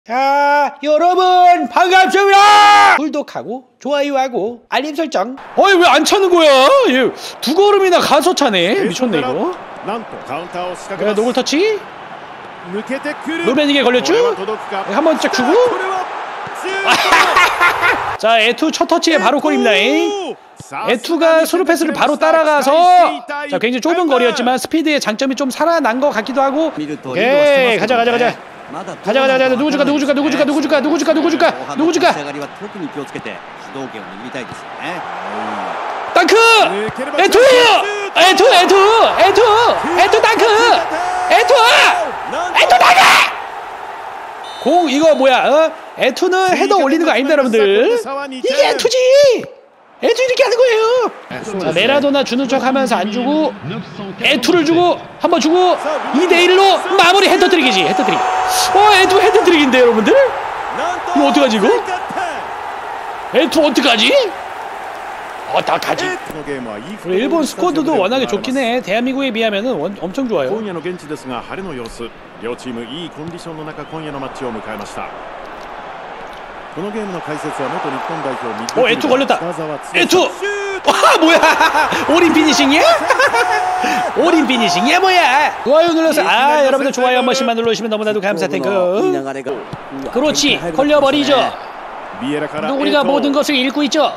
자, 여러분 반갑습니다. 구독하고 좋아요하고 알림 설정. 어이 왜 안 차는 거야? 얘 두 걸음이나 가서 차네. 미쳤네 이거. 내가 노골 터치. 노맨에게 걸렸죠? 한번 쫙 주고. 자, 에투 첫 터치에 바로 골입니다. 에투가 스루 패스를 바로 따라가서 자, 굉장히 좁은 거리였지만 스피드의 장점이 좀 살아난 것 같기도 하고. 오케이, 가자. 누구 줄까? 땅크! 에투 땅크! 에투 땅크! 공 이거 뭐야? 에투는 헤더 올리는 거 아닙니다, 여러분들. 이게 에투지! 에투 이렇게 하는 거예요. 자, 메라도나 주는 척 하면서 안 주고 에투를 주고 한번 주고 2대1로 마무리. 헤더트릭이지. 헤더트릭. 에투 헤더트릭인데 여러분들? 이거 어떡하지 이거? 에투 어떡하지? 다 가지. 우리 일본 스쿼드도 워낙에 좋긴 해. 대한민국에 비하면은 엄청 좋아요. 에투 걸렸다. 에투! 와 뭐야? 올인 피니싱이야? 올인 피니싱이야 뭐야? 좋아요 눌러서 여러분들 좋아요 한 번씩만 눌러주시면 너무나도 감사탱크. 그렇지, 걸려버리죠. 우리가 모든 것을 읽고 있죠.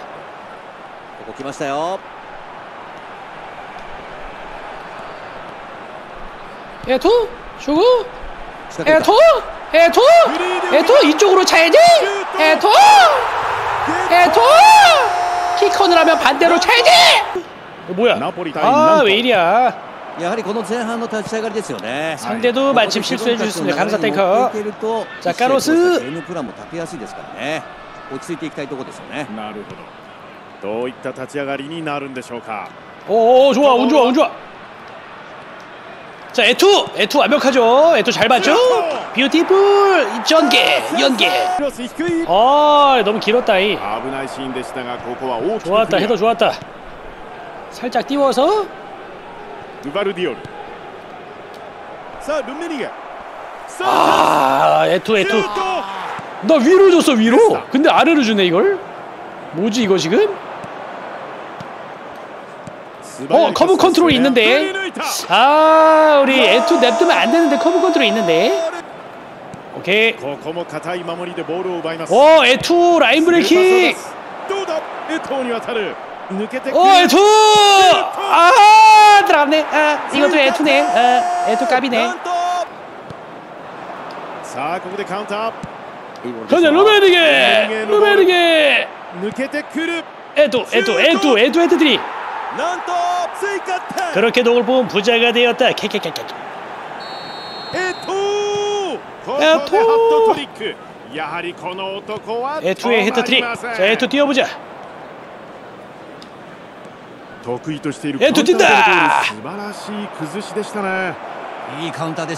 에투 주고 에투 이쪽으로 차야지. 에투 키컨을 하면 반대로 차야지. 뭐야? 왜 이리야? 상대도 마침 실수해 주셨습니다. 감사탱커. 자, 카로스. 좋아, 운 좋아. 자, 에투 완벽하죠. 에투 잘 봤죠? 뷰티풀 연계. 너무 길었다. 좋았다. 헤더 좋았다. 살짝 띄워서. 에투. 나 위로 줬어, 위로. 근데 아래로 주네 이걸. 뭐지 이거 지금? 커브 컨트롤 있는데. 우리 에투 냅두면 안 되는데 커브 컨트롤 있는데. 오케이. 에투 라인 브레이킹. 에투. 들어갔네. 이것도 에투네. 에투 깝이네. 가자, 루메르게. 에투 헤드트릭. 그렇게 녹을 보면 부자가 되었다. 에투의 헤드트릭. 자, 에투 뛰어보자. 에투 뛴다.